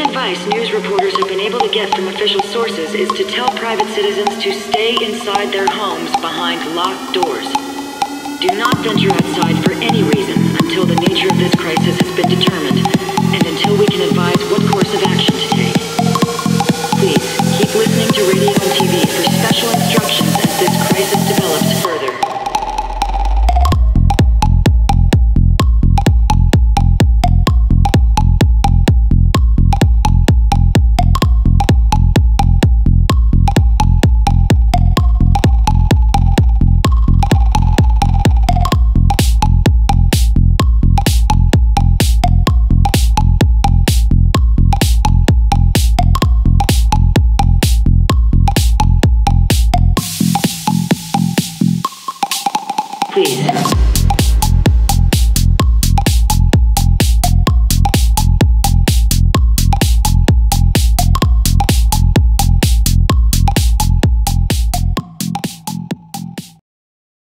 main advice news reporters have been able to get from official sources is to tell private citizens to stay inside their homes behind locked doors. Do not venture outside for any reason until the nature of this crisis has been determined.